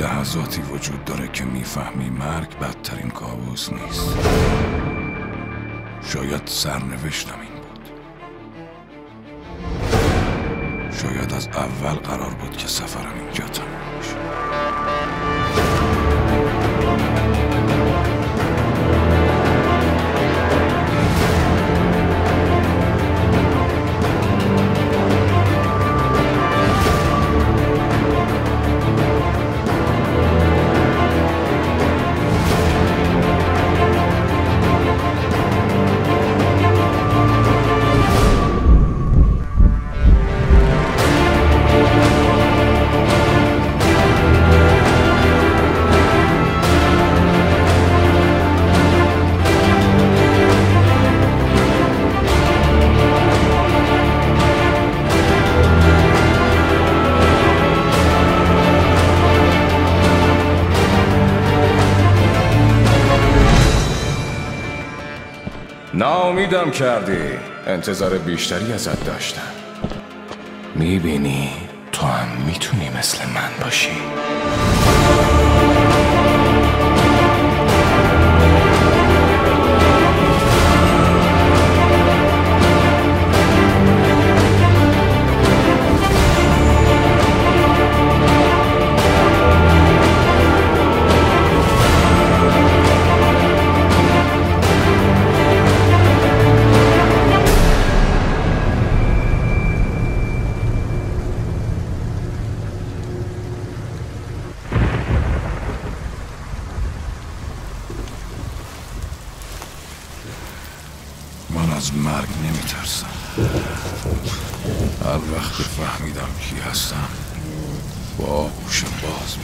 لحظاتی وجود داره که میفهمی مرگ بدترین کابوس نیست. شاید سرنوشتم این بود. شاید از اول قرار بود که سفرم اینجا تموم بشه. ناامیدم کردی. انتظار بیشتری ازت داشتم. میبینی تو هم میتونی مثل من باشی. من از مرگ نمیترسم. هر وقت که فهمیدم کی هستم با آغوش باز